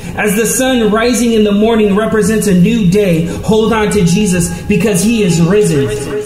As the sun rising in the morning represents a new day, hold on to Jesus because he is risen.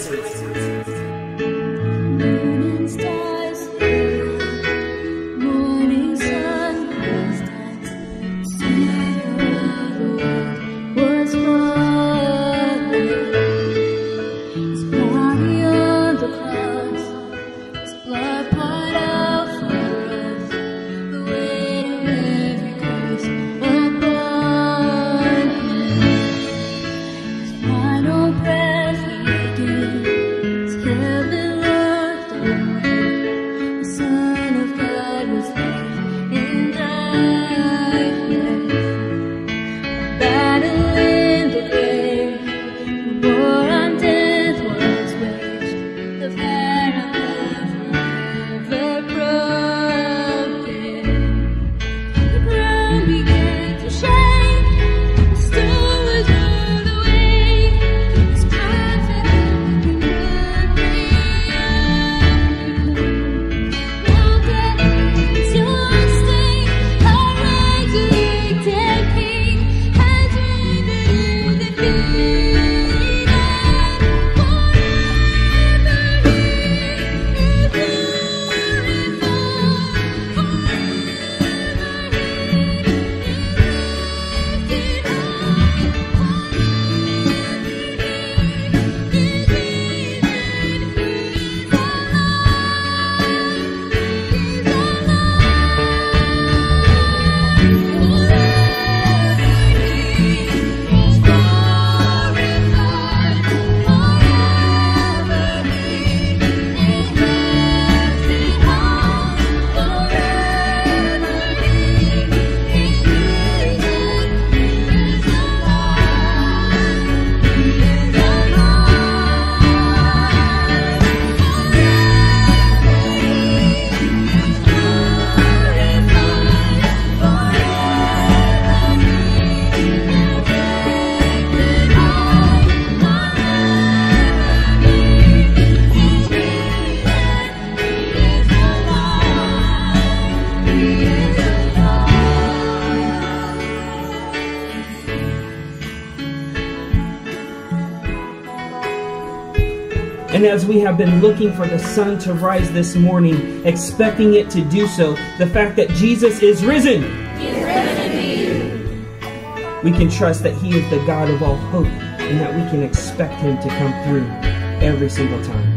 And as we have been looking for the sun to rise this morning, expecting it to do so, the fact that Jesus is risen, He is risen indeed. We can trust that he is the God of all hope and that we can expect him to come through every single time.